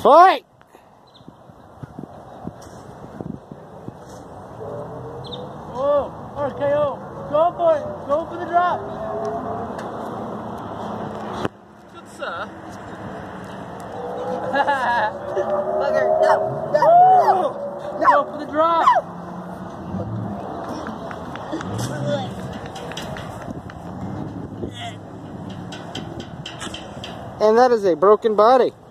Fight! Oh, RKO. Go for it. Go for the drop. Good sir. Bugger, no, no, no. Go for the drop. And that is a broken body.